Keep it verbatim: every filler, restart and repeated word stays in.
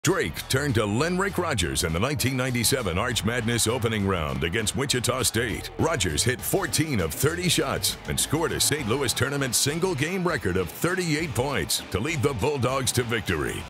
Drake turned to Lynnrick Rogers in the nineteen ninety-seven Arch Madness opening round against Wichita State. Rogers hit fourteen of thirty shots and scored a Saint Louis tournament single-game record of thirty-eight points to lead the Bulldogs to victory.